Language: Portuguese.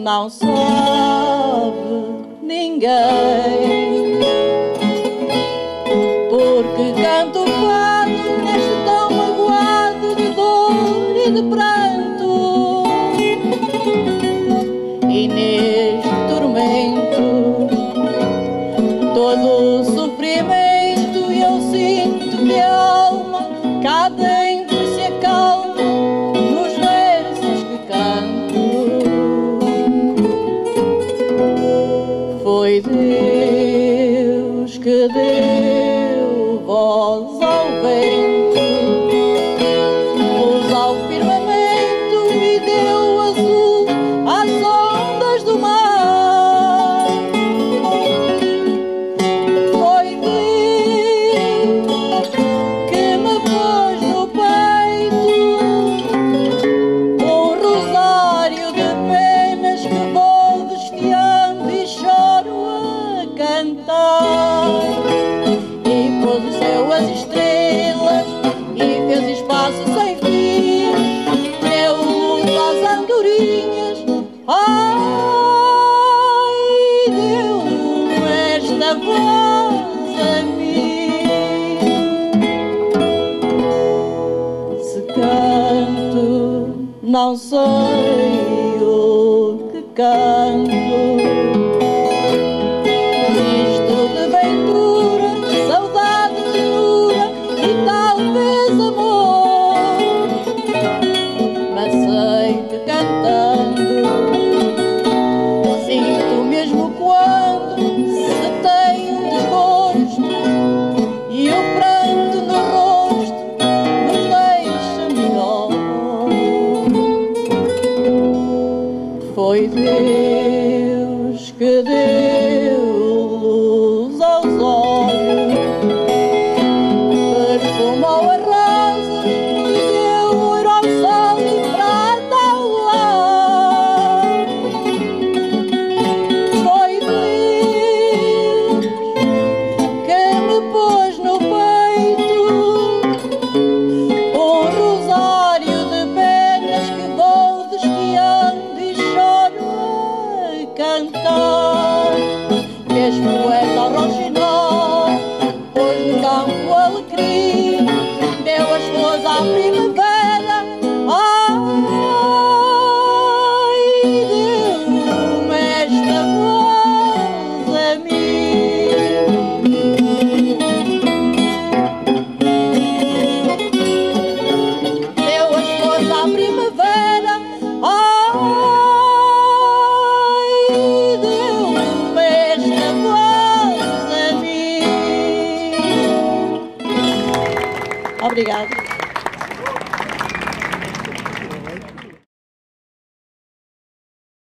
não sabe ninguém, porque canto fado neste tão magoado de dor e de pranto, e neste tormento todo o sofrimento eu sinto que a alma cá dentro se acalma nos versos que canto. Foi Deus que deu voz ao vento, pôs ao firmamento e deu azul às ondas do mar. Foi Deus que me pôs no peito um rosário de penas que vou desfiando e choro a cantar. E pôs o céu as estrelas e fez espaço sem fim, deu luz às andorinhas, ai, deu-me esta voz a mim. Se canto, não sei o que canto, misto de ventura, saudade, ternura e talvez amor, mas sei que cantando sinto mesmo quando se tem um desgosto e o pranto no rosto nos deixa melhor. Foi Deus que deu luz aos olhos, perfumou as rosas e deu ouro ao sol e prata ao ar. Foi Deus que me pôs no peito um rosário de penas que vou desfiando e choro a cantar. Fez poeta ao roxinol, pôs no campo alecrim, deu as flores à primavera, ai, deu-me esta voz a mim. Deu as flores à primavera, ai, deu-me esta voz a mim. Obrigada.